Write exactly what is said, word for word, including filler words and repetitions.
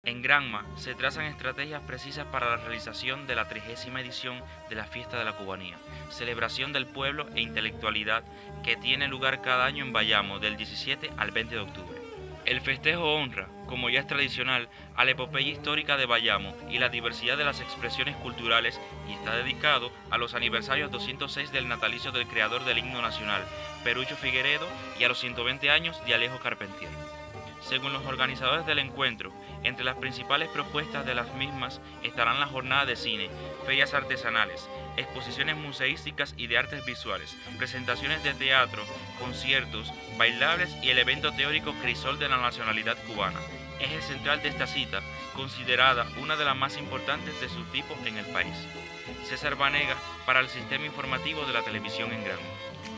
En Granma se trazan estrategias precisas para la realización de la trigésima edición de la Fiesta de la Cubanía, celebración del pueblo e intelectualidad que tiene lugar cada año en Bayamo del diecisiete al veinte de octubre. El festejo honra, como ya es tradicional, a la epopeya histórica de Bayamo y la diversidad de las expresiones culturales y está dedicado a los aniversarios doscientos seis del natalicio del creador del himno nacional, Perucho Figueredo, y a los ciento veinte años de Alejo Carpentier. Según los organizadores del encuentro, entre las principales propuestas de las mismas estarán la jornada de cine, ferias artesanales, exposiciones museísticas y de artes visuales, presentaciones de teatro, conciertos, bailables y el evento teórico Crisol de la nacionalidad cubana, eje central de esta cita, considerada una de las más importantes de su tipo en el país. César Vanega para el Sistema Informativo de la Televisión en Granma.